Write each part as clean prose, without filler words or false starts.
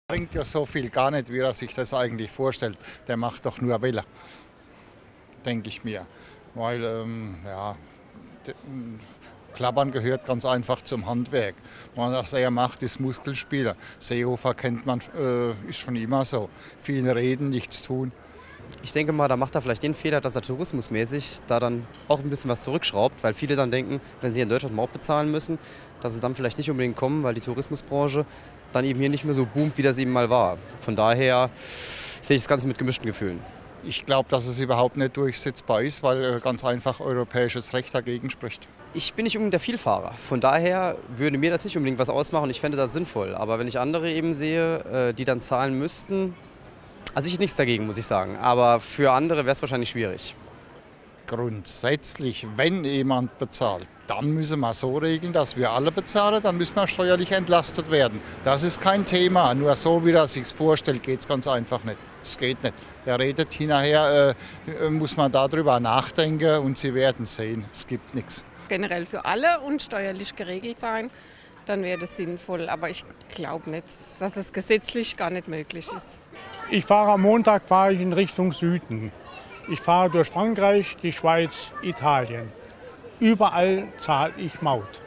Bringt ja so viel gar nicht, wie er sich das eigentlich vorstellt. Der macht doch nur Welle, denke ich mir. Weil, Klappern gehört ganz einfach zum Handwerk. Was er macht, ist Muskelspieler. Seehofer kennt man, ist schon immer so. Viel reden, nichts tun. Ich denke mal, da macht er vielleicht den Fehler, dass er tourismusmäßig da dann auch ein bisschen was zurückschraubt, weil viele dann denken, wenn sie in Deutschland Maut bezahlen müssen, dass sie dann vielleicht nicht unbedingt kommen, weil die Tourismusbranche dann eben hier nicht mehr so boomt, wie das eben mal war. Von daher sehe ich das Ganze mit gemischten Gefühlen. Ich glaube, dass es überhaupt nicht durchsetzbar ist, weil ganz einfach europäisches Recht dagegen spricht. Ich bin nicht unbedingt der Vielfahrer. Von daher würde mir das nicht unbedingt was ausmachen. Ich fände das sinnvoll. Aber wenn ich andere eben sehe, die dann zahlen müssten, also ich hätte nichts dagegen, muss ich sagen. Aber für andere wäre es wahrscheinlich schwierig. Grundsätzlich, wenn jemand bezahlt, dann müssen wir so regeln, dass wir alle bezahlen, dann müssen wir steuerlich entlastet werden. Das ist kein Thema, nur so wie er sich vorstellt, geht es ganz einfach nicht. Es geht nicht. Er redet hinterher, muss man darüber nachdenken und Sie werden sehen, es gibt nichts. Generell für alle und steuerlich geregelt sein, dann wäre das sinnvoll. Aber ich glaube nicht, dass es gesetzlich gar nicht möglich ist. Am Montag fahre ich in Richtung Süden. Ich fahre durch Frankreich, die Schweiz, Italien. Überall zahle ich Maut.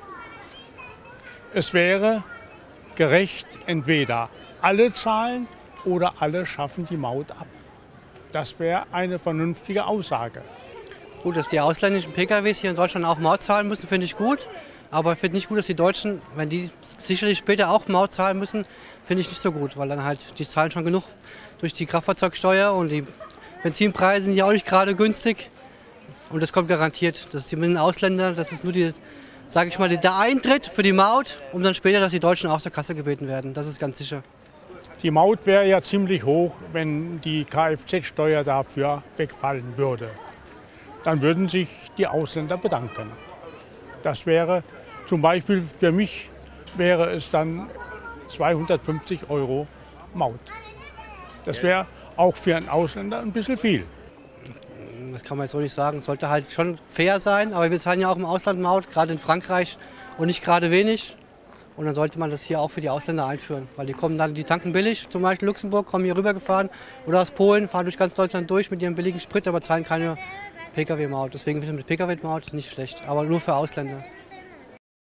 Es wäre gerecht, entweder alle zahlen oder alle schaffen die Maut ab. Das wäre eine vernünftige Aussage. Gut, dass die ausländischen PKWs hier in Deutschland auch Maut zahlen müssen, finde ich gut. Aber ich finde nicht gut, dass die Deutschen, wenn die sicherlich später auch Maut zahlen müssen, finde ich nicht so gut. Weil dann halt, die zahlen schon genug durch die Kraftfahrzeugsteuer und die Benzinpreise sind ja auch nicht gerade günstig. Und das kommt garantiert. Das ist mit den Ausländern, das ist nur sage ich mal, der Eintritt für die Maut, um dann später, dass die Deutschen auch zur Kasse gebeten werden. Das ist ganz sicher. Die Maut wäre ja ziemlich hoch, wenn die Kfz-Steuer dafür wegfallen würde. Dann würden sich die Ausländer bedanken. Das wäre zum Beispiel für mich, wäre es dann 250 € Maut. Das wäre auch für einen Ausländer ein bisschen viel. Das kann man jetzt so nicht sagen. Sollte halt schon fair sein, aber wir zahlen ja auch im Ausland Maut, gerade in Frankreich und nicht gerade wenig. Und dann sollte man das hier auch für die Ausländer einführen, weil die tanken billig, zum Beispiel Luxemburg, kommen hier rübergefahren oder aus Polen, fahren durch ganz Deutschland durch mit ihrem billigen Sprit, aber zahlen keine Pkw-Maut. Deswegen finde ich mit Pkw-Maut nicht schlecht, aber nur für Ausländer.